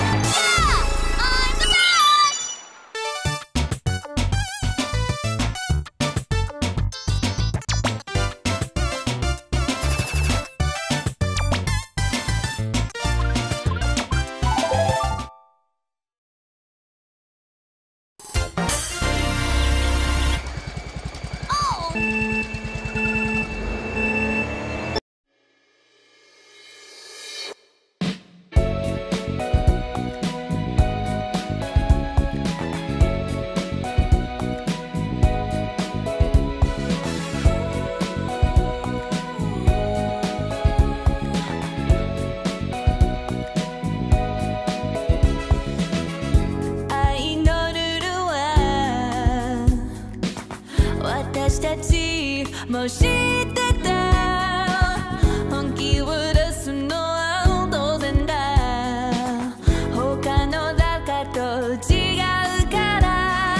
私たちもう知ってた、本気を出すのは当然だ、他の誰かと違うから、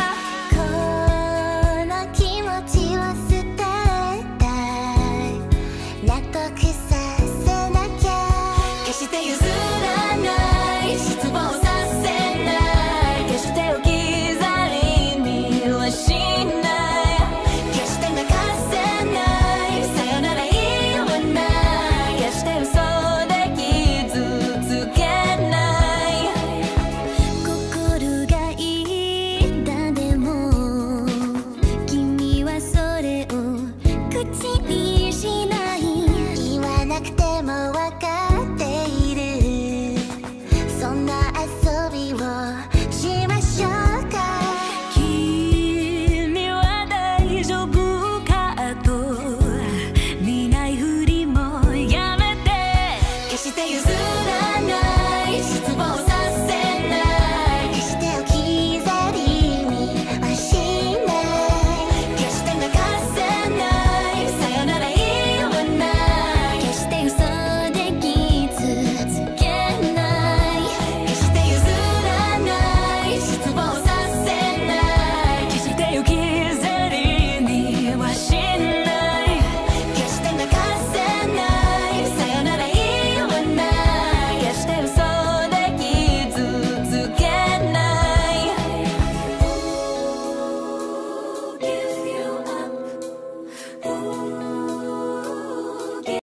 この気持ちを捨てたい、納得させなきゃ、 決して譲らない、失望させない、決して置き去りにはしない、 譲らない、失望さ